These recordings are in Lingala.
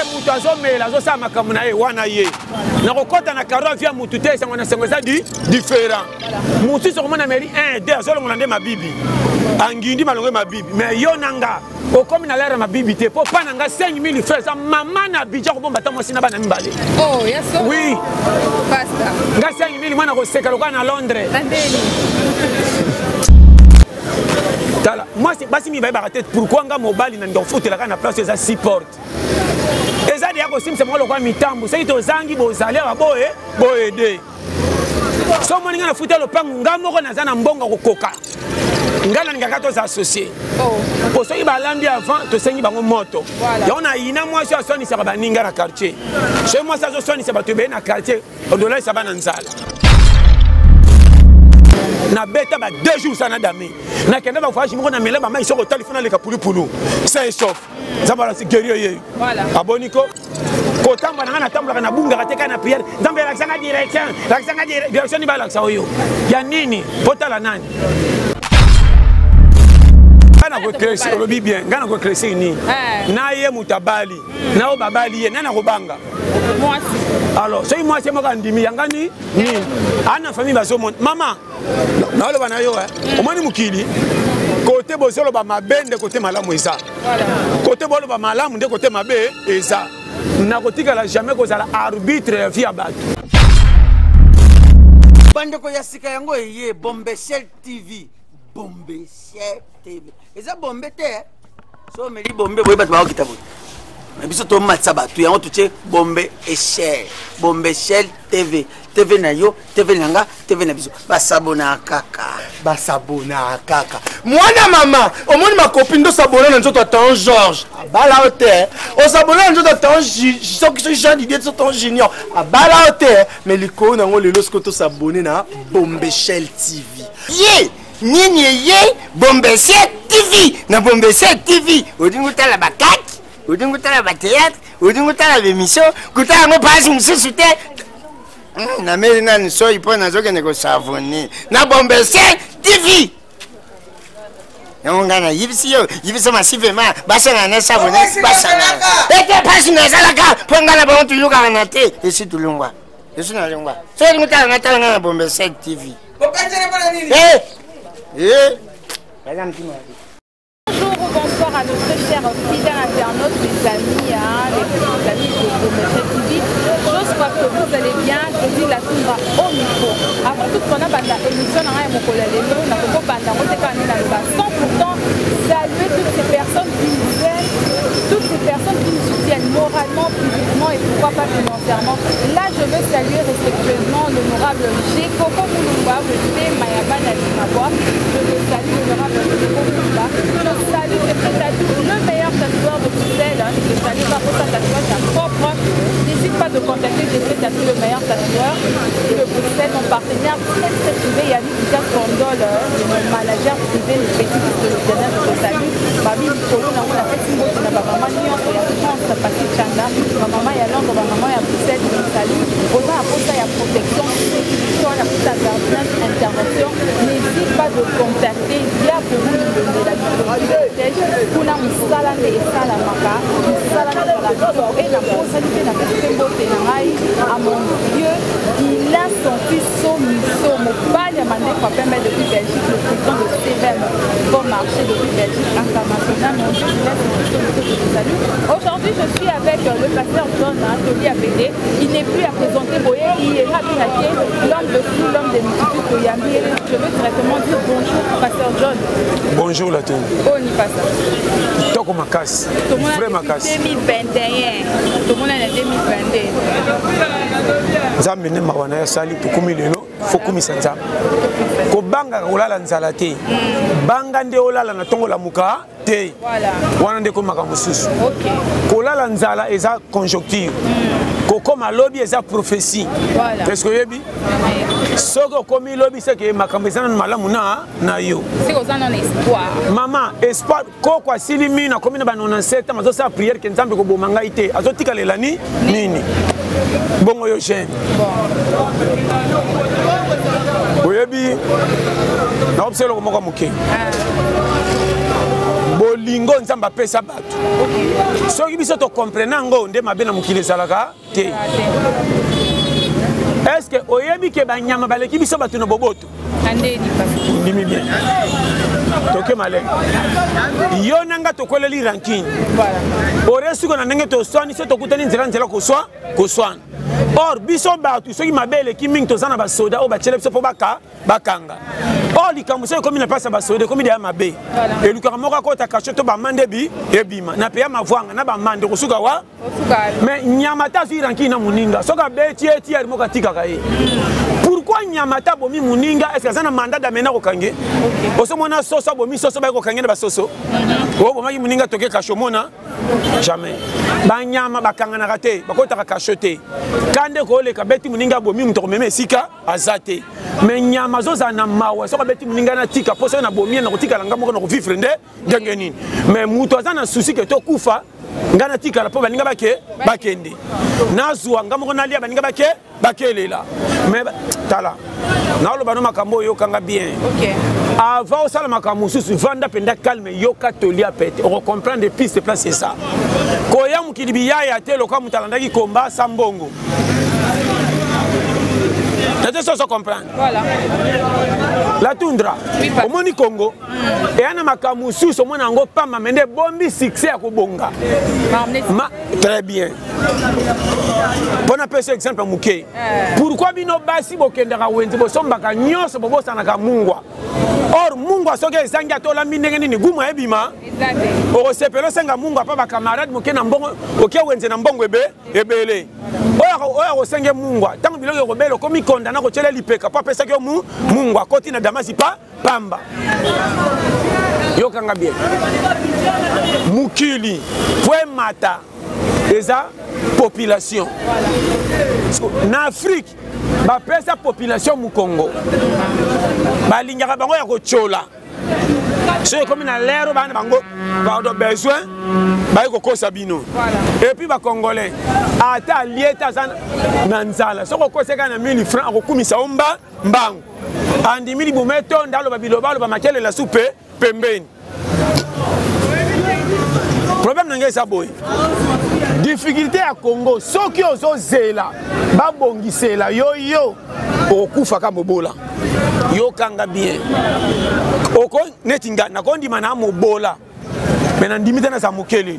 mutu azomela azosala makambo na ye wana ye nakokɔta na karo avia mutu te esango na sengo eza différent mutu sokomona meli 1 2 azolongola nde mabibi angindi malongo mabibi mais yo nanga okomi na lere mabibi te po pa nanga 5000 francs eza mama na bija kobomba ta mwasi na bana mibale oh yes oui basta nga 5000 mwana koseka lokola na Londres tala moi c'est basi mi bayebaka te pourquoi nga mobali na ndofutelaka na place eza 6 portes eza deya kosimisa moko lokola mitambo soki tozangi bozali awa boyede so moni nga na futa lopango nga moko naza na mbongo kokoka nga nalingaka toza associé po soki balambi avant tosengi bango moto yango na yina mwasi asonisaka baninga na quartier soki mwasi azosonisa bato ebeye na quartier odolalisa bana nzala na beta ba 2 jours sana dame na kenda ba voyage moko na mela ba mai soko telefona leka pulu ça est sauf ça va c'est guerrier ye voilà aboniko ko tamba na tambula na bunga kateka na prière ndambe la sanga direction ni ba la oyo ya nini potala nani ngana ko cresser lobi bien ngana ko cresser ni na ye mutabali na o babali ye nana ko banga mwasi alors soki mwasi moko ndimi yangani nini ana famille bazo mama na oloba na yo omoni mukili kote bozolo ba mabende kote malamu eza kote bolo ba malamu nde kote mabe eza na kotikala jamais kozala arbitre ya vie ya bato bandeko ya sika yango ye Bombeshell TV Bombeshell TV eza bombe te so meli bombe boye bato ba okita boye biso to matsa bato yango tuche Bombeshell TV TV na yo TV nanga TV na biso basabona kaka mwana mama omoni ma copine ndo sabona na nzoto Tonton Georges abala hotel o sabona na nzoto Tonton soki Jean Didier Tonton Junior abala hotel mais liko na ngo lelo skoto sabone na Bombeshell TV ye nini ye Bombeshell TV na Bombeshell TV odingutala bakaki odingutala ba théâtre odingutala l'émission kutala ngo pasi mususu te na meli nani so ipo nazokende kosavoni na Bombeshell TV yongana yibisi masive ma basana na savoni basana ete pasi na salaka pongana ba ontu yuka na te esi tulungwa esi na lungwa so ngutala ngatala na Bombeshell TV bokanjere bana nini madame Timo. Bonjour ou bonsoir à nos très chers fidèles internautes, les amis de Bombeshell TV. J'espère que vous allez bien. Je dis la Toumba au micro. Avant tout, on a la émission dans mon collègue, on a 100% saluer toutes ces personnes qui nous aiment, toutes ces personnes qui nous soutiennent moralement, physiquement et pourquoi pas financièrement. Là, je veux saluer respectueusement l'honorable G. Coco Moulumba, je suis Mayaba Nadimawa. Je veux saluer l'honorable G. Coco Moulumba. Je salue le meilleur tatoueur de Bruxelles. Je salue pas pour sa tatouage à propre. N'hésite pas de contacter Jeffrey Tatou, le meilleur tatoueur de Bruxelles, mon partenaire très privé, Yannick Lucas Condol, mon manager privé, le petit de l'Éternel, je salue. Babi Nicolo, on a fait une botte, on a maman Nyon, il y a France, Patrick Chanda, ma maman il y a Londres, ma maman il y a Bruxelles, je salue. On a pour ça, il y a protection, sécurité, on a pour ça, intervention. N'hésite pas de contacter, il y a pour vous de la pour la Moussala et Salamaka, Moussala et Salamaka, et la proximité n'a pas fait beauté à mon Dieu, il a son fils Somiso, mon père, il m'a dit depuis Belgique, le président de CVM, bon marché depuis Belgique international, mon Dieu, il a son fils Somiso, je vous salue. Aujourd'hui, je suis avec le pasteur John, Toli Abédé, il n'est plus à présenter Boye, il est Rabinaké, l'homme de fou, l'homme des multitudes, Toyami, je veux directement dire bonjour, pasteur John. Bonjour la tête. Oh, n'y pas ça. Toko Makas. Vrai Makas. 2021. Tout le monde est en 2022. Zamene mawana ya sali tukumi lelo fokumi sanza. Ko banga olala nzala te. Banga nde olala na tongo la muka te. Voilà. Wana nde ko makambo susu. OK. Ko olala nzala eza conjoncture. Koko malobi eza prophétie. Voilà. Qu'est-ce que yebi? Soko komi lobi c'est que makambo eza na malamu na yo. C'est aux en espoir. Maman, espoir koko asili mina komi na ba 97 ans mazo sa prière ke nzambe ko bomanga ite. Azotika lelani nini? Bongo yo jeune. Oyebi na obselo ko moko muke. bolingo nzambe apesa bato soki biso tokomprene yango nde mabe na mokili ezalaka te. Est-ce que oyebi ke banyama baleki biso bato na boboto ndimi bien toke malenge yo nanga tokoleli ranking oresuko na ndenge toswani so tokutani nzela koswana. Or biso bato soki mabe eleki mingi toza na basoda oyo batiele biso mpo bakanga. Or likambo so ekomi na mpasi ya basoda ekomi deya mabe elukaka moko akota kasho to bamande ebima na peya mavwanga na bamande kosuka wa mais nyama ta azwi ranki na moninga soki abeti etiari moko atikaka ye. Pourquoi nyama ta bomi moninga est-ce que aza na mandat damena kokange osomona soso abomi soso baye kokange na basoso oyo bomaki moninga toke kasho mona jamais banyama bakanganaka te bakotaka kasho te kande kooleka beti moninga abomi moto komema esika aza te. Mais nyama zozala na mawa soki abeti moninga na tika mpo soki na bomie na kotikala nga moko na kovivre nde ndenge nini. Mais moto aza na susi ke tokufa nga na tikala mpo baninga bakende nazwa nga moko nalia baninga bakelela. Mais tala naoloba no makambo oyo yokanga bien avant osala makambo mosusu vanda mpenza calme yoka tolia pete okokomprendre des pistes place ça koya mokili biyaya te loka moto alandaki komba sa mbongo nate soso comprendre. Voilà. La toundra omoni Congo eya na makambo mosusu omona yango pamba mende bombi succès ya kobonga très bien mpona pesa exemple moke pourquoi bino basi bokendaka wenze bosombaka nyonso bobosanaka mungwa. Or mungwa soki ezangi atolambi ndenge nini gumu ebima okosepela osenga mungwa mpa bakamarade moke na mbongo oke wenze na mbongo ebele oyo akosenge mungwa ntango biloko ekobela okomi kondana kotyela lipeka mpo apesaki yo mungwa akoti na damasi pamba yokanga bien mokili po emata eza population na Afrique bapesa population mu Congo balingaka bango ya kotyola soki ekomi na lero bana bango baodo besoin baye kokosa bino et puis bacongolais ata alieta aza na nzala soki okoseka na 1000 francs akokumisa yo mbangu andimi libumu etonda aloba biloba aloba makelela su pembeni. Problème nanga eza boye difficulté ya Congo soki ozozela babongisela yo okufaka mobola yokanga bien oko netinga nakondima na mobola mais nandimi te na za mokeleli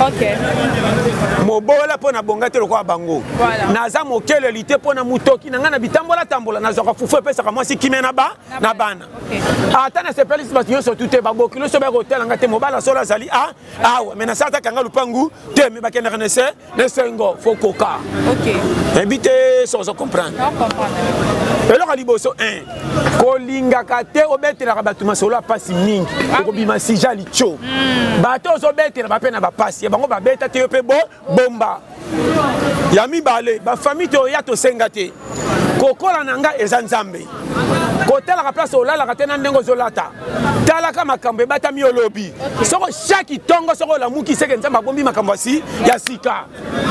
mobola mpo na bonga te lokola bango naza mokeleli te mpo na mutoki na ngai na bitambola nazwaka fufu epesaka mwasi kimia na bana ata na sepelisi bato nyonso tu te babokilo so bakotelanga te mobala solo azali awa mais nasalataka nga lupangu te me bakendaka nesengo fo koka ebi te sozo comprendre eloko liboso kolingaka te obetelaka bato masolo ya pasi mingi okobima sija licho bato ozobetela bape na bapasi ya bango babeta te yo mpe bomba ya mibale bafamille te oya tosenga te kokola na nga eza nzambe kotalaka place olalaka te na ndenge ozolata talaka makambo ebatami olobi soko chaque tongo soko olamuki seke nzambe abombi makambo ya sika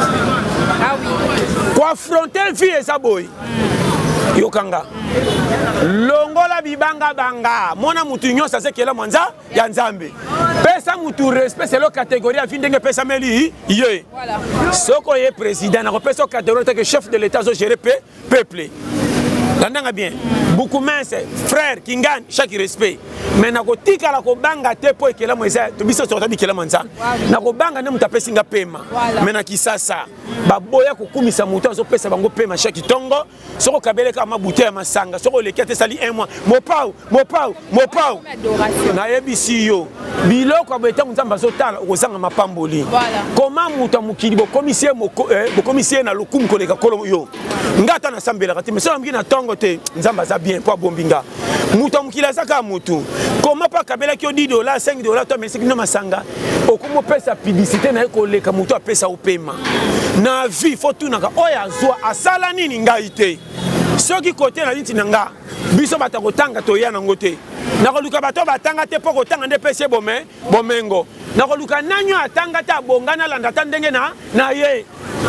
koafronte vie eza boye yokanga longola bibanga banga mona mutu nyonso azekela mwanza ya nzambe pesa mutu respect selo catégorie avi ndenge pesa meli ye soko ye président na kopesa catégorie que chef de l'état zo gérer peuple landanga bien beaucoup mince frère kingani chaque respect mais na kotika la kobanga te po ekela mweza to biso sorta bikela mwanza na kobanga ne mutapesi nga pema mais na kisasa baboya kokumisa mutu azopesa bango pema chaque tongo soko kabeleka mabuta ya masanga soko lekete sali un mois mopau na yebisi yo biloko abeta nzamba zotala okozanga mapamboli koma mutu mukili bokomisie na lokumu koleka kolo yo ngata na sambela te mais so amki na tongo te nzamba za bien po bombinga mutu mukili azaka mutu koma pa kabela ki $10 $5 to mais sikino masanga okomo pesa publicité na koleka mutu apesa opema na vie faut tunaka oya zwa asala nini ngai te soki kote na nti nanga biso batakotanga toya nango te nakoluka bato batanga te po kotanga nde pese bomengo nakoluka nanyo atanga ta bongana landa ta ndenge na ye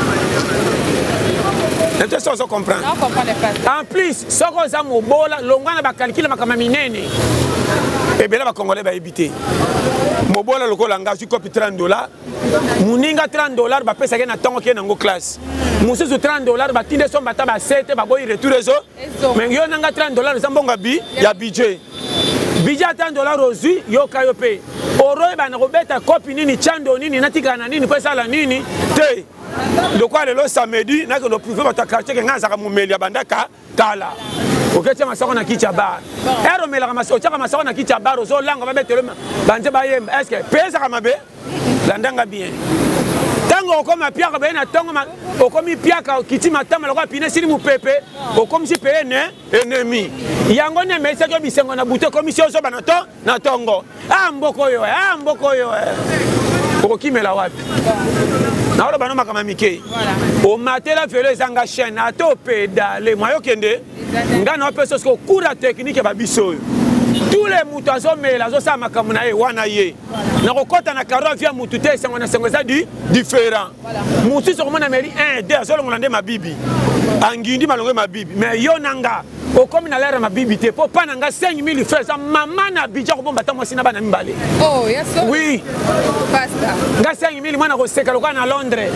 nete sozo comprendre en plus soko za mobola longwana bakalkile makama minene ebele bakongolais bayebi te mobola lokola nga azwi kopi $30 moninga $30 bapesaki na ntongo ke nango classe mosusu $30 batinde so bata basete baboyi retour ezo mais yo nanga $30 eza mbongo ya budget ya $30 ozwi yoka yo mpe oroyeba na kobeta kopi nini chando nini natikala na nini mpo esala nini te lokwa lelo samedi nakende oprouve bato ya quartier ke nga azaka momeli ya bandaka kala oketia masako na kiti ya bar ere omelaka otiaka masako na kiti ya bar ozolanga babetelo banze bayemba estce pe ezaka mabe landanga bien ntango okoma piaka baye na ntongo okomi piaka kiti matama lokola pine sili mopepe okomisi pe ennemi yango nde emesaki yo bisengo na butu ekomisi ozoba na ntongo mboka oyo okokimela wapi naoloba no makambo mike omatela velo ezanga chaîne ate opedale mwayokende nga na opesa soki okura technique ya babiso oyo tous les mutu azomela azosala makambo na ye wana ye nakokɔta na karo avia mutu te esengo na sengo eza différent mosusu okomona meli 1 2 azolongola nde mabibi angindi malongo mabibi mais yo nanga okomi na lere mabibi te mpo mpa na nga 5000 francs eza mama na bidja kobomba ta mwasi na bana mibale oui nga 5000 mwana koseka lokola na Londres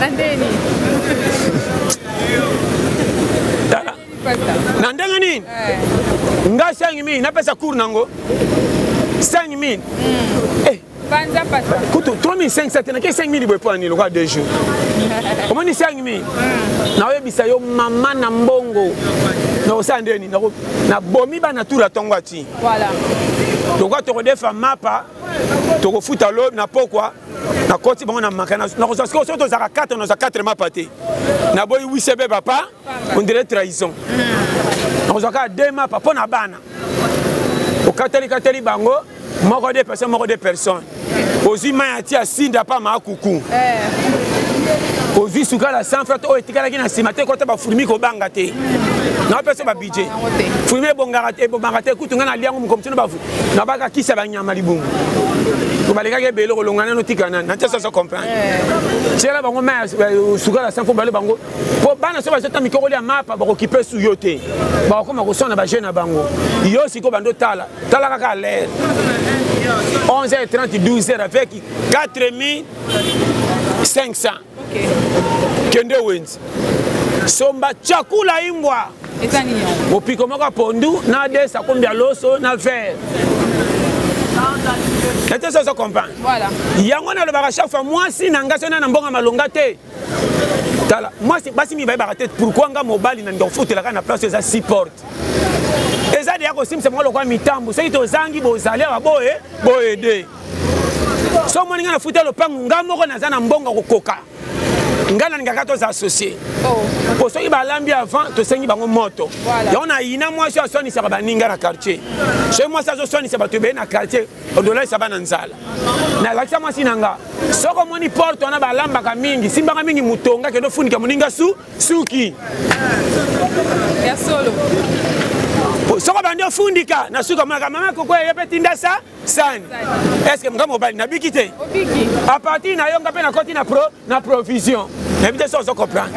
na ndenge nini nga 5000 napesa cour nango 5000 kutu 3500 nake 5000 boye mpo ani lokola 2 jours omoni 5000 naoyebisa yo mama na mbongo nakosala ndeni nabomi bana tour atongo ati lokola tokodefa mapa tokofuta lo na pokwa nakoti bango na makana nakozwa sikoyo soki tozalaka 4 nazwa 4 mapa te naboyi wisebe papa on dirait trahison nakozwa kaka 2 mapa mpo na bana okateli bango moko 2 personnes ozwi mai ati asinda pa maakuku ozwi sukala 100 francs oyo etikalaki na nsima te kota bafurmi kobanga te naopesa babudget furmi ebongaka te kutu ngai naliango mokomtino nabakakisa banyama libungu balekaki ebele kolonga nano tika nani natia soso comprendre tiela bango mai sukala 100 fo bale bango mpo bana so bazota mikoko lia mapa bakokipe su yo te bakokoma kosona bajeune na bango yo sikoyo bando tala kaka à l'air 11h30 12h avec 4500 kende wenzi somba chakula imbwa opiko moko pondu na desa kombi loso na fer ete soso comprendre yango nalobaka chaque fois mwasi na nga so na mbonga malonga te tala mwasi basi mibaya te pourquoi nga mobali na ndofutelaka na place eza 6 porte eza deya kosimisa moko lokwa mitambo soki tozangi bozali awa boyede so omoni nga nafuta lopango nga moko naza na mbongo kokoka nga nalingaka toza associe po soki balambi avant tosengi bango moto yango na yina mwasi aswanisaka baninga na quartier soki mwasi azoswanisa bato ebeye na quartier odolesa bana nzala nalakisa mwasi na nga soki omoni porte wana balambaka mingi simbaka mingi mutonga kende ofunika moninga suki ya solo soko bandi ofundika na suka monaka mama koko ye mpe tinda sani estce mga mobali nabiki te a partir na yo nga mpe nakoti na provision nayebi te so ozo comprendre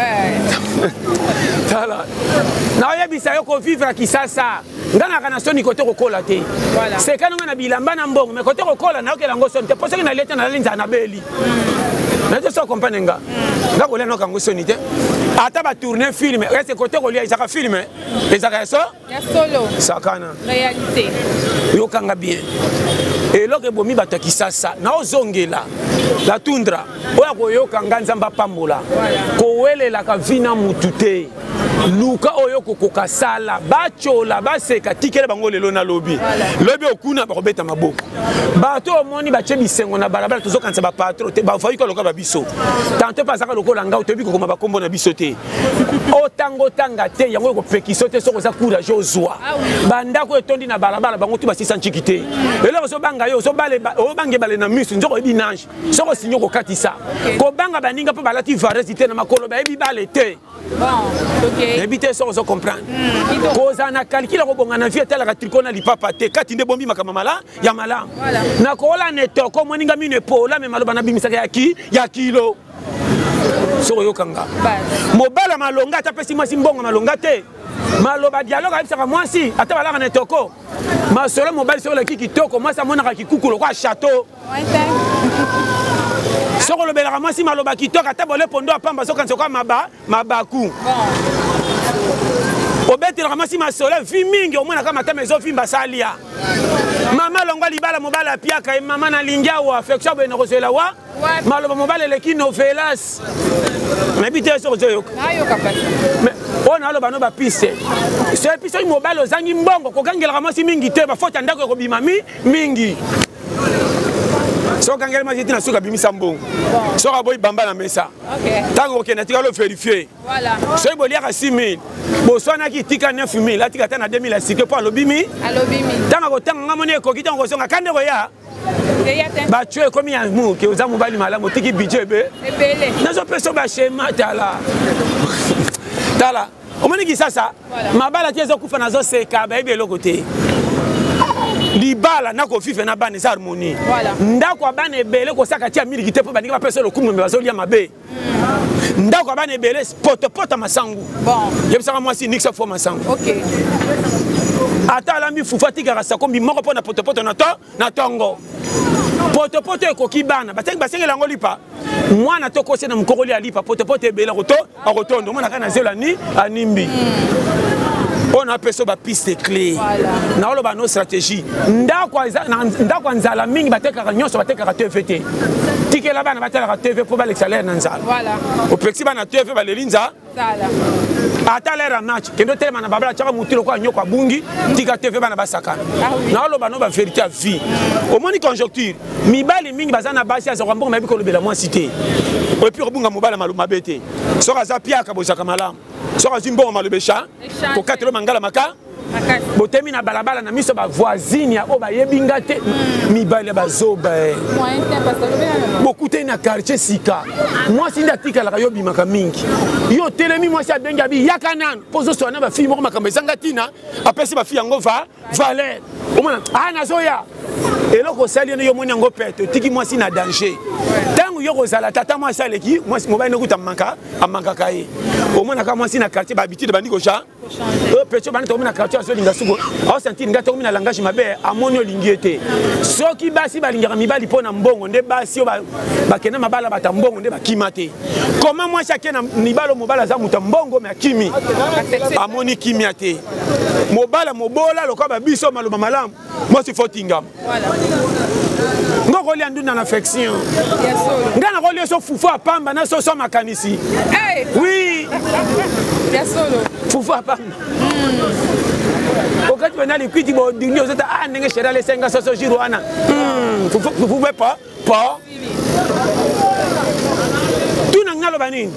tala naoyebisa yo kovivre kisasa nga naka na soni kote kokola te sekano nga na bilamba na mbongo me kote kokola nayokela yango soni te mpo soki nalie te nalali nzala na beli nayebi te so comprendre nga kolia noka yango soni te ata batourne film ese kote kolia ezaka film ezaka ya solo sakana réalité yokanga bien eloko ebomi bato ya kisasa naozongela la tundra oyo koyokanga nzambe apambola kowelelaka vina mutu te luka oyo kokoka sala bachola baseka tikele bango lelo na lobi okuna bakobeta maboko bato omoni batie bisengo na balabala tozokanisa bapatro te bavayi koloka babiso tanto pasaka lokola nga otoyebi kokoma bakombo na biso te otanga te yango ekopekiso te soko oza courage ozwa bandako etondi na balabala bango tu basisa nciki te eloko ozobanga yo obange ebale na miso nzoko oyebi nange soko osinye okokatisa kobanga baninga mpo balati varesi te na makolo bayebi bale te nayebi te soko ozocomprendre kozala na calcule kobonga na vie etalaka triko na lipapa te kati nde bombi makambo ya malamu nakola netoko moninga mino epola me maloba nabimisaka ya kilo soko oyokanga mobala malonga ata pesi mwasi mbongo malonga te maloba dialogue ayebisaka mwasi ata balaka na etoko masolo mobali soki oleki kitoko mwasi amonaka kikuku lokwa chateau soki olobelaka mwasi maloba kitoko ata bole pondo apamba sokanisa kwa mabaku obetelaka mwasi masolo vi mingi omonaka matama ezofimba salia mama longwa libala mobali apiaka ye mama nalingi awa affection boye nakozwela wa maloba mobali eleki novelas nayebi te soki ozoyoka oyo naloba no bapiste soki soki mobali ozangi mbongo kokangelaka mwasi mingi te bafota ndako ekobima mingi soki okangeli mwasi tina soki abimisa mbongo soki aboyi bamba na mesa ntango okende atikala overifie soki boliaka 6000 boswanaki tika 9000 atika ata na 2000 asike mpo alobimi ntango akotanga nga moni ekoki ntango kosonga kande koya batue ekomi ya muke oza mobali malamu otiki budget ebe nazopesa bashema tala omoniki sasa mabala ti ezokufa nazoseka bayebi eloko te libala nakofife na bana eza harmonie ndako ya bana ebele kosaka tia miliki te mpo baningi bapesa lokumu me bazolia mabe ndako ya bana ebele potopoto masangu yebisaka mwasi nixa fo masangu ata alambi fufu atikaka sakombi moko mpo na potopoto na tongo potopoto ekoki bana basengela yango lipa mwana tokose na mokokoli ya lipa potopoto ebele akotondo omona kaka na zelo animbi on a peso ba piste clé na oloba no stratégie ndako ya nzala mingi batekaka nyonso batekaka TV te tikela bana batelaka TV po balexalaire na nzala opexi bana TV baleli nzala ata lera match kendo telema na babala chaka mutilo kwa nyoko abungi tika TV bana basakana na oloba no ba vérité à vie omoni conjoncture mibali mingi bazana basi aza kwambongo mabi kolobela moi cité et puis obunga mobala maluma bete soka za piaka bozaka malamu soka zimbongo malobesha ko katelo mangala maka botemi na balabala na miso ba voisine ya o ba yebinga te mibali bazoba bokute na quartier sika moi sinda tika la yo bimaka mingi yo telemi moi sa benga bi yakanan pozo sona ba fille moko makambe sanga tina apesi ba fille yango Valère omona ana zoya eloko sali yo moni yango pete tiki moi sina danger tangu yo kozala tata moi saleki moi mobile no kuta manka kai omona ka moi sina quartier ba habitude bandi ko cha pecho bandi to mona quartier so linga suko au sentir nga to mina langage mabe amoni olingi ete soki basi balinga mibali pona mbongo nde basi ba kena mabala bata mbongo nde bakimate comment moi chacun na mibalo mobala za muta mbongo me akimi amoni kimiate mobala mobola lokwa ba biso maloba malamu moi c'est fotingam ngoko lia nduna na affection ngana ko lia so fufu apamba na so makanisi oui fufu apamba okati bana likwiti bo dingi ozata ndenge shera le senga so jiro ana fufu pas tuna ngalo banini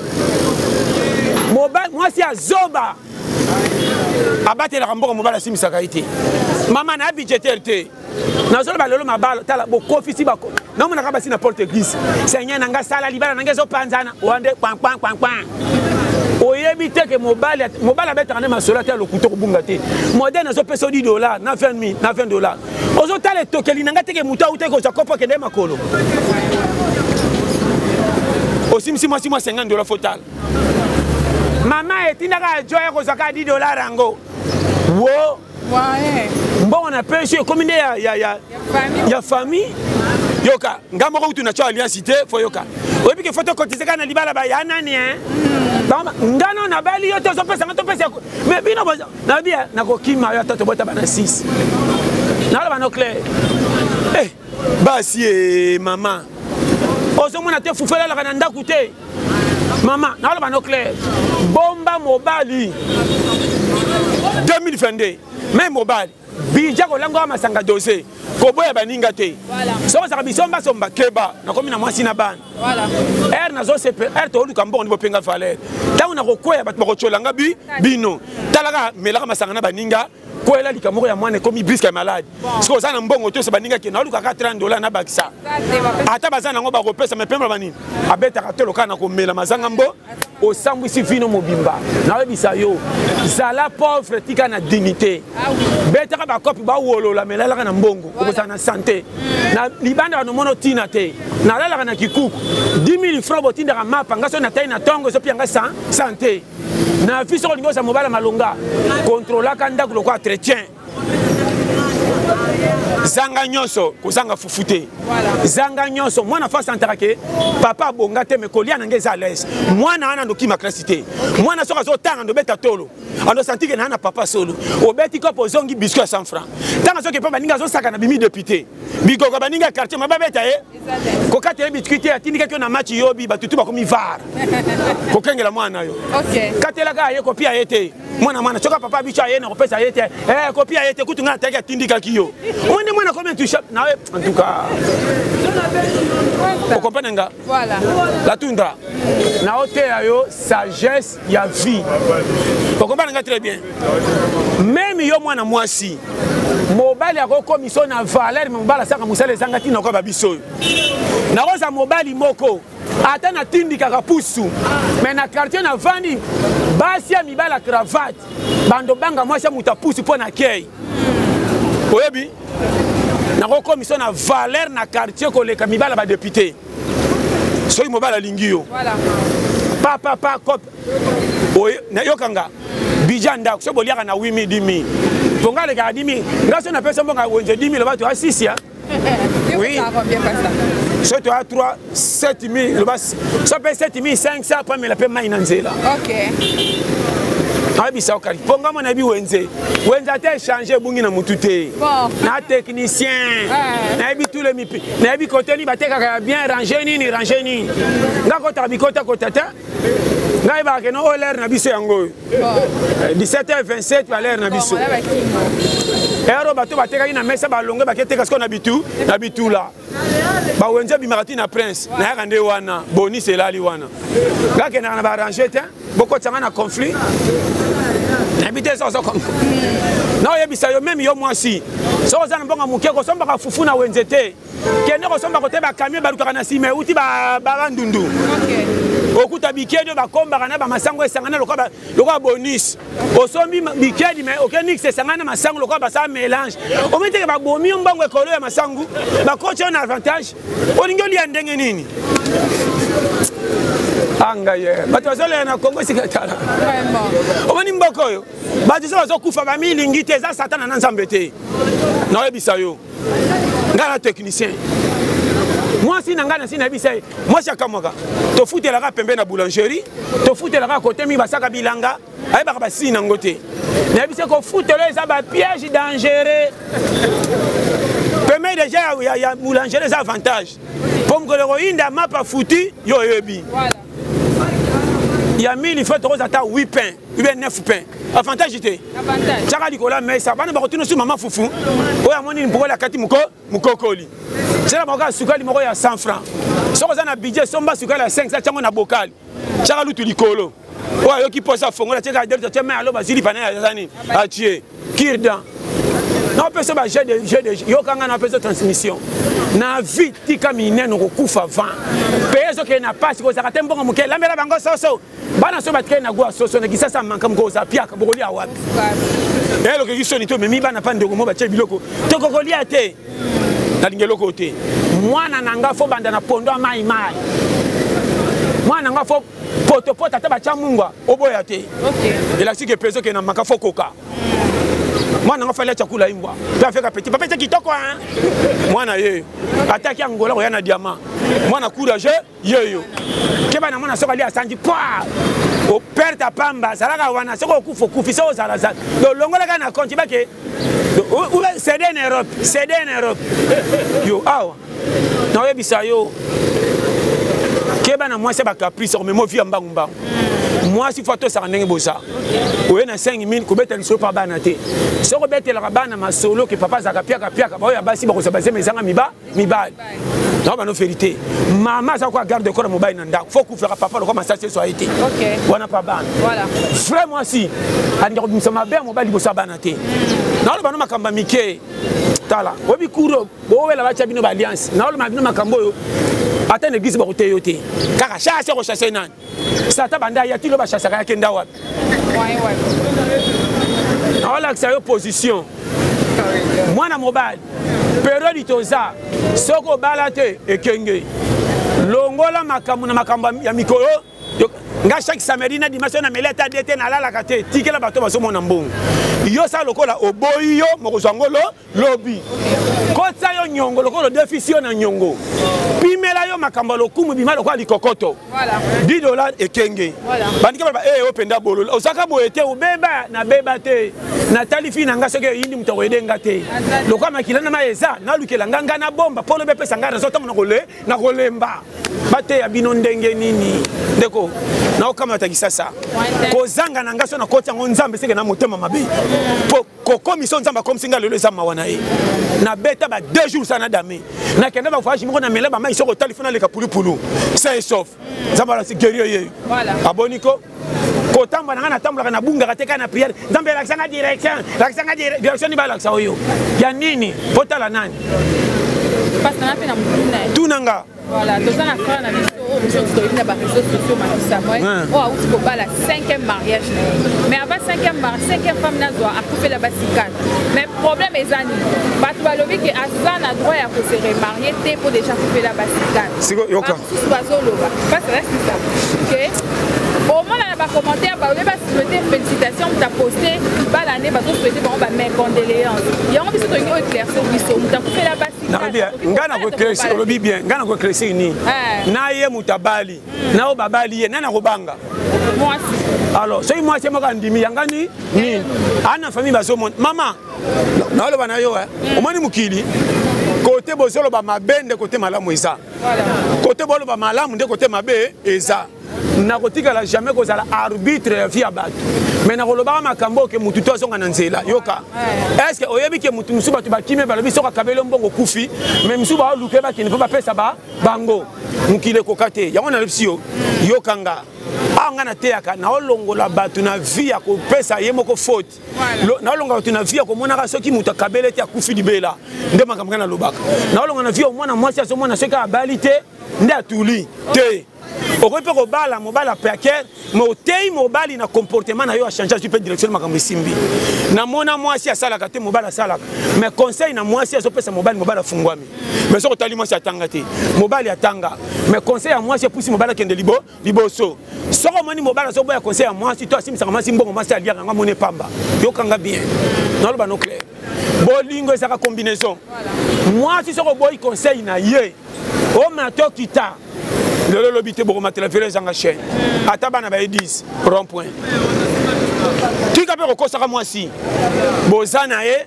moi si azoba abatela mbongo mobala simisaka ite mama na budgetaire te nazolo balolo mabalo tala bokofisi bako namona ka basi na porte église seigneur nanga sala libala nanga zo panzana wande pang oyebi te ke mobali betana masolo te lokuto kubunga te moderne zo peso $10 na $20 ozo tala tokeli nanga te ke muta ute ko zakopo ke de makolo osimisi moi $50 fotal mama etindaka joye ko zaka $10 rango wo mbongo na peshe komine ya famille yoka ngamo ko tuna cho alliance te fo yoka oyebi ke photo kotizeka na libala ba ya nani ngano na bali yo to so pesa ngato pesa mais bino na bia na ko kima yo to bota bana 6 na la bano clair basi mama ozo mona te fufela la kana ndaku te mama na la bano clair bomba mobali 2022 même mobile bija ko lango masanga dosé ko boya baninga te so za bisomba somba keba na komi na mwasi na bana nazo sepe to luka mbongo ni bopenga Valère tangu na kokoya bat bako cholanga bino talaka melaka masanga na baninga po ela likamoko ya mwana ekomi briske malade soki oza na mbongo to so baningaki naolukaka $30 na bakisa ata baza nango bakopesa mepembo banini abetaka te loka na komela mazanga mbo osambwisi vino mobimba nayebisa yo zala pauvre tika na dignité betaka bakopi bawolola melalaka na mbongo okozala na santé na libanda banomona otina te nalalaka na kikuku 10 000 francs botindaka mapa nga so natai na tongo ezopianga santé na vi soko olingi oza mobala malonga kontrolaka ndako lokwa entretien zanga nyonso kozanga fufu te zanga nyonso mwana fasi antaka ke papa abonga te me kolia nange eza lese mwana wana ndoki makrasi te mwana soki azotanga ndobeta tolo andosantike na ana papa solo obeti kopo ozongi biscuit ya 100 francs ntango soki mpo baninga azosaka na bimi député bikoko baninga ya quartier mababeta ye kokatele biscuit te atindikaki yo na match yobi batutu bakomi var kokengela mwana yo katelaka aye kopi aye te mwana soka papa bicho aye na kopesa ye te kopi aye te kutu nga ataki atindikaki yo omwende mwana combien tu chapes nawe en tout cas vous comprenez nga voilà la tundra na oteya yo sagesse ya vie vous comprenez nga très bien même yo mwana mwasi mobali akokomi so na valeur mobali asaka mosala ezanga ntina kwa babiso oyo nakoza mobali moko ata natindikaka pusu me na quartier na vandi basi ya mibali ya cravate bando banga mwasi ya muta pusu mpo na kei oyebi nakokomi so na valeur na quartier koleka mibali ya badepute soki mobali alingi yo papa kope yokanga bija ndako so boliaka na 8 000 10 000 ponga lekaka 10 000 nga so napesa mbonga wenze 10 000 loba to a 6 ya oui so to a 3 7 000 loba so pe 7 500 pa mela pe mai na nzela abisa okali ponga mona bi wenze ate changer bungi na mutu te na technicien na bi tous les mipi na bi côté ni bateka bien ranger ni nga kota bikota kotata nga ba ke no l'air na biso yango 17h27 ba l'air na biso ero bato bateka na mesa balonge baketeka sko na bitu la ba wenze bi marati na prince na yaka nde wana boni selali wana nga ke na ba ranger te boko tsanga na conflit habité ça comme non yebisa yo même yo mwasi so za mbonga mukeko somba ka fufu na wenzete kende ko somba kote ba camion baluka na sime uti ba ndundu okuta bikedo bakomba kana ba masango esangana lokwa bonus osombi bikedi mais aucun nix esangana masango lokwa ba sa mélange o meteke ba bomi mbongo ekolo ya masango ba coach on avantage olingo li ndenge nini anga ye bato bazole na Kongo sikatala vraiment omani mboko yo bato zo kufa ba milingi te za satana na nzambe te na yebisa yo ngala technicien moi si nangana si na yebisa moi si akamwaka to futelaka pembe na boulangerie to futelaka côté mi basaka bilanga ayebaka basi na ngote na yebisa ko futelo eza ba piège dangereux pembe déjà ya boulangerie za avantage pongo le roinda mapa futi yo yebi voilà il y a 1000 fois tu as 8 pains ou bien 9 pains avantage était avantage chaka likola mais ça va ne pas retourner sur maman fufu oya moni mboko la kati mukokoli c'est la moka sukali moko ya 100 francs soko za na budget somba sukali ya 500 chango na bokali chaka lutu likolo oya yoki posa fongola cheka delta chema alo bazili pana ya zani atie kirdan na pesa ba jet de yokanga na pesa transmission na vie tika minene kokufa vent peso ke na passe ko zakate mbongo muke lambela bango soso bana so batke na gwa soso na kisasa manka mko za piaka bokoli awapi elo ke kisoni to memi bana pa ndeko mo ba che biloko to kokoli ate na lingeloko te mwana nanga fo banda na pondo mai mwana nanga fo poto ata ba cha mungwa oboya te okay ela sike peso ke na maka fo koka mwana nga fallait chakula imbwa tu fait petit papa kitoko hein mwana ye attaque angola ko yana diamant mwana courageux yeyo keba na mwana soka li asanji pa o perte pamba salaka wana soko kufi so sala za do longola kana konti bake ou c'est en Europe yo awa na yebisa yo keba na moi c'est ba caprice mais mo vie mbangumba moi si photo ça ndenge boza oye na 5000 ko betela so pa bana te so ko betela bana masolo ke papa zaka piaka ba ya basi ba ko sabaze mezanga mibali non ba no vérité maman ça quoi garde corps mobile na ndako faut couvrir papa le comme ça c'est so été OK wana pa bana voilà frère moi si andi ko bisama be mobile bosa bana te naoloba no makambo mike tala obi kuro bowela bacha bino ba alliance naoloba bino makambo oyo ata na église bakote yo te kaka chasse ko chasse nani sata banda ya tilo ba chasse ka kenda wapi naolakisa yo position mwana mobali période toza soko bala te ekenge longola makambo na makambo ya mikolo nga chaque samedi na dimanche na meleta dete na lala kate tikela bato bazomona mbongo yo sa lokola oboyi yo mokozangolo lobi kotsa yo nyongo lokolo déficit na nyongo pimela yo makambo lokumu bima lokola likokoto $10 ekenge bandika ba openda bolo osaka boete obeba na beba te na talifi na nga soki yindi muto koyedenga te lokola makila na maeza na lukela nganga na bomba polo bepesa ngara zotamu na kolemba bate ya bino ndenge nini ndeko na okamata kisasa kozanga na ngaso na koti yango nzambe seke na motema mabe po komiso nzambe akomisi nga lelo eza mawa na ye na beta ba 2 jours sana dame na kende ba voyage moko na mele ba mai soko telefona leka pulupulu sain sauf nzambe la guerrier ye aboniko kotamba na nga na tambola na bunga kateka na prière nzambe la kisanga direction ni ba la kisa oyo ya nini potala nani parce que na pe na mutuna tunanga voilà donc ça na frère na biso story na ba réseaux sociaux makisa moi oh auti ko bala 5e mariage mais avant 5e femme na doit akufela basikana mais problème ezani batu balobi ke azana droit ya ko se remarier te pour déjà akufela basikana siko yoka bazoloba parce que c'est ça OK au moins là ba commentaire ba ba souhaiter félicitations tu as posté ba l'année ba souhaiter bon ba mes condoléances yango biso to ngi éclaircir biso tu as akufela basikana na bien ngana ko éclaircir lobi bien ngana ko éclaircir ni na ye mutabali na o babali ye nana kobanga moi aussi alors soki moi c'est moko ndimi yangani ni ana famille bazomona mama na oloba na yo omoni mukili côté bozolo ba mabende côté malamu eza côté bolo ba malamu nde côté mabe eza na kotikala jamais kozala arbitre ya vie ya bato mais na kolobaka makambo ke mutu to azonga na nzela yoka est ce que oyebi ke mutu musu bato bakime balobi soka kabelo mbongo kufi mais musu ba luke bakini mpo bapesa bango mukile koka te yango na lepsi yo yokanga anga na teyaka na olongola bato na vie ya kopesa ye moko faute na olongola bato na vie ya komonaka soki mutu akabele te akufi libela nde makambo na lobaka na olongola na vie omwana mwasi azomona soki abali te nde atuli te okoki mpe kobala mobali apeaker mais otei mobali na comportement na yo achange azwi mpe direction makambo esimbi namona mwasi asalaka te mobali asalaka mais conseil na mwasi azopesa mobali afungwami mais soki otali mwasi atanga te mobali atanga mais conseil ya mwasi epusi mobali akende liboso soki omoni mobali azoboya conseil ya mwasi to asimisaka mwasi mbongo mwasi aliaka yango amoni epamba yokanga bien naloba no clair bolingo ezaka combinaison mwasi soki oboyi conseil na ye omena tokita lelo lobi te bokomatela velo ezanga chaîne ata bana baye 10 rond point tika mpe kokosaka mwasi boza na ye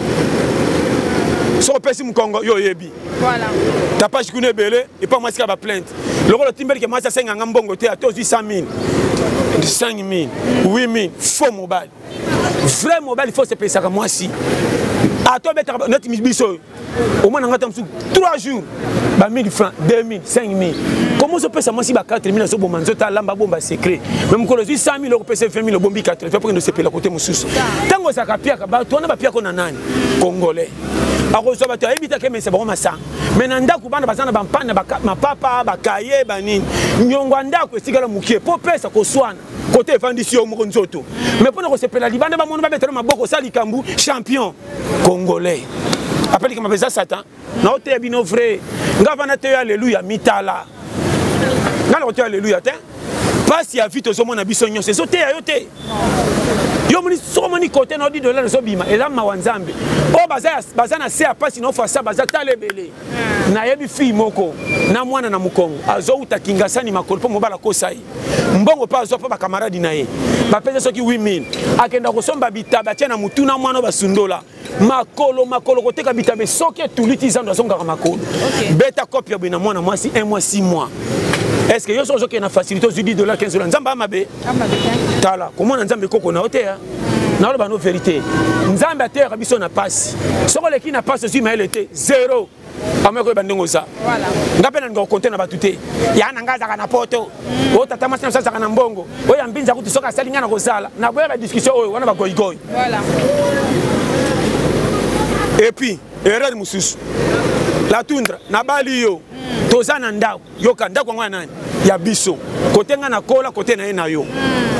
soki opesi mokongo yo oyebi tapage kuna ebele epa mwasi kaka baplainte lokolo timbelike mwasi asenganga mbongo te ate ozwi 100 000 5 000 8 000 faux mobile vrai mobile il faut sepesaka mwasi atobetaka neti biso omwana ngata mosuku 3 jours ba 1000 francs 2000 5000 comment se pesa mwasi ba 4000 so bomba nzota lamba bomba secret même ko lozi 100 000 pesa 20 000 bombi 4 fait pour que nous sepela côté mosusu tango sa kapia ka ba tona ba pia ko na nani congolais akozo ba to ebita ke mese ba masa mais na ndako bana bazana ba mpana ba mapapa ba kaye ba nini nyongo ndako esikala mukie po pesa ko swana côté fandisio moko nzoto mais pona ko sepela libanda ba mona ba betela maboko sali kambu champion congolais appelle comme ça Satan na ote bino vrai ngava te alléluia mitala ngala ote alléluia te passe ya vite zo mona biso nyonso zo te ya yo te yo moni so moni côté na $10 zo bima ela mawanzambe o baza na se passe no fa sa baza talebele na yebi fi moko na mwana na mukongo azo utakinga sani makolo po mobala kosai mbongo pa azo pa ba camarade na ye ba pesa soki 8000 akenda kosomba bitaba tia na mutu na mwana basundola makolo koteka bitabe soki etuliti zando azongaka makolo beta copie bina mwana mwasi 1 mois 6 mois est-ce que yo so que na facilité aux $10 $15 nzamba amabe tala comment nzambe koko na otea na loba no vérité nzambe atera biso na passe soko leki na passe si maele te 0 ameko bandingo za voilà ngapena ngo compter na batuté ya nangaza kana poto o tata masi na sasa kana mbongo o ya mbinza kuti soka salinga na kozala na boya discussion oyo wana ba goigoi voilà Et puis erreur mususu la tundra na bali yo toza na ndako yoka ndako ngwana nani ya biso côté nga na kola côté na ye na yo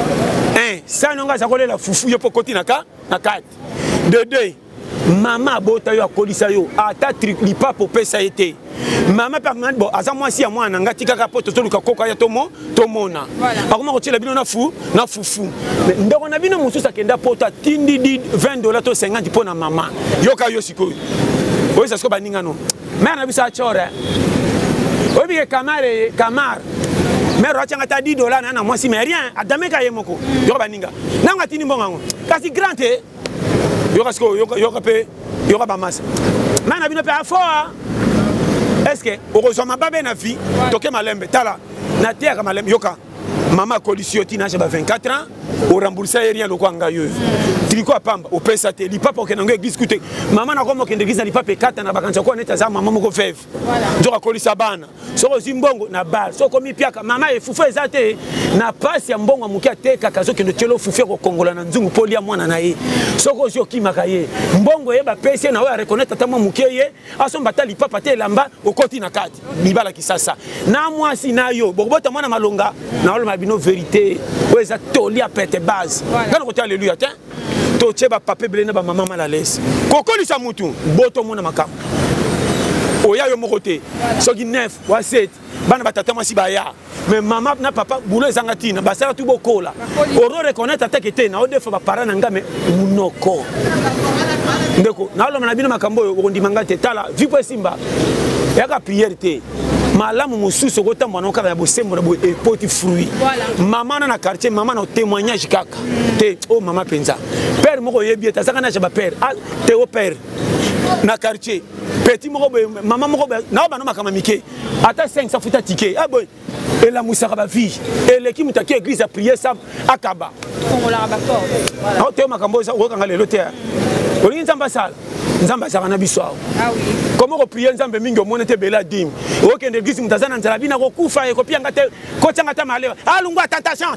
ça non ga zakolela fufu yo po côté na kati de deux mama bota yo akolisa yo ata lipa po pesa été mama permanent bon aza moi si ya mwana ngati kaka poto to luka koka ya tomo tomona akoma ko tshela bino na fufu ndako na bino mususa kenda poto tindi $20 to 50 po na mama yoka yo sikoyo oyo ça sko baninga no mère na bisa chora obi ke kamar mère achanga ta $10 na moi si mais rien adameka yemoko yoka baninga nanga tini mbongo kasi grande yoka sko yoka pe yoka ba massa mana bino pe afo est-ce que heureusement babe na vie toke malembe tala na terre malembe yoka mama coalition tina chaba 24 ans au rembourser rien le kwanga yo triko pamba au pesa te li papa okenanga église kute mama na komo kende église li papa 4 na bakanza ko neta za mama moko feve ndoka kolisa bana soko zimbongo na bar soko mi piaka mama e fufu ezate na pasi ya mbongo muki ateka kazo kende chelo fufu ko kongola na nzungu polia mwana na ye soko zio kimaka ye mbongo ye ba pesi na wa reconnaître tama muki ye asomba ta li papa te lamba okoti na kati libala kisasa na mwasi na yo bokobota mwana malonga na olo mabino vérité oza toli a pete base kana ko alléluia tiens to cheba papa belena ba mama mal à l'aise kokolisa mutu boto mona makam oya yo mokote soki 9 wa 7 bana batata mwasi baya mais maman na papa boulot ezanga tina basala tu bokola oro reconnaître attaque te na odefa ba parents na ngame munoko ndeko na lo na bino makambo yo okondimanga te tala vipo simba yaka prière te malamu mususu kota mwana okaka ya bosembo na bo epoti fruit maman na quartier maman na témoignage kaka te oh maman penza père moko yebi ta saka na chaba père ah te au père na quartier petit moko maman moko na ba no makama mike ata 500 futa ticket ah boy et la musaka ba vie et l'équipe mutaki église a prier ça akaba on la rabakor voilà te makambo za okanga lelo te olingi nzamba sala nzamba saka na biso ah oui comment ko prier nzambe mingi omone te bela dim okende église mutazana nzala bina ko kufa e ko pianga te ko tanga ta malewa alungwa attention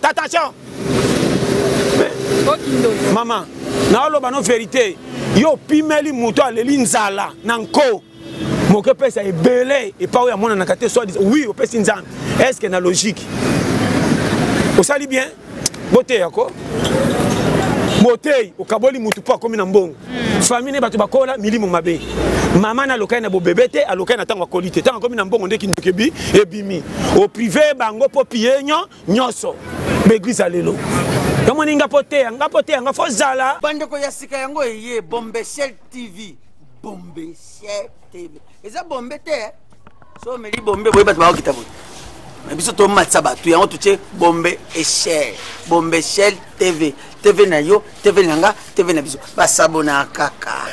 maman na oloba no vérité yo pimeli muto aleli nzala na nko moke pesa ebele et pas ya mona na kate soit oui o pesa nzambe est-ce que na logique o sali bien boté yako boté o kaboli mutu pa komi na mbongo famille batu bakola milimo mabe mama na lokai na bo bebete alokai na tango kolite tango komi na mbongo ndeki ndokebi ebimi au privé bango po pienyo nyoso l'église alelo kamoni ngapote nga fozala bandeko ya sika yango eye Bombeshell TV Bombeshell TV eza bombe te so meli bombe boye batu ba okitabu biso to matsa batu yango tuche Bombeshell TV TV na yo TV nanga TV na biso basabona kaka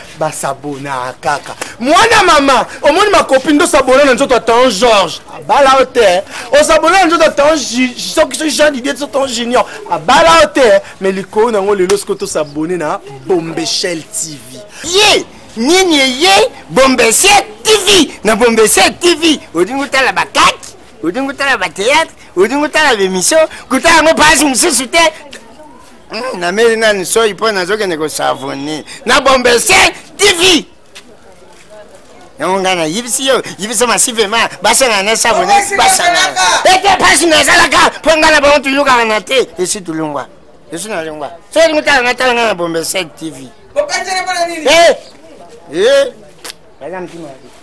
mwana mama omoni ma copine do sabona na nzoto atan Georges abala hotel o sabona na nzoto atan soki Jean Didier so ton junior abala hotel mais liko na ngo lelo skoto sabone na Bombeshell TV ye nini ye Bombeshell TV na Bombeshell TV odingu tala bakaki odingu tala ba théâtre odingu tala l'émission kutala ngo pasi mususu te na meli nani so ipo na zoke neko savoni na Bombeshell TV yongana yibiso masive ma basanga na savoni basanga ete pasi na salaka pongana ba ontu luka na te esi tulungwa esi na lungwa so ngutala na Bombeshell TV okajere bana nini eh bala mtima